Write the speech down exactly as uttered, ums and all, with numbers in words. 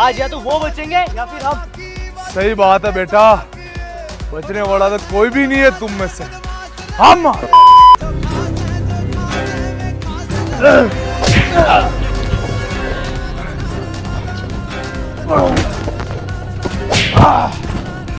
आज या तो वो बचेंगे या फिर हम। सही बात है बेटा, बचने वाला तो कोई भी नहीं है तुम में से, हम। Ah!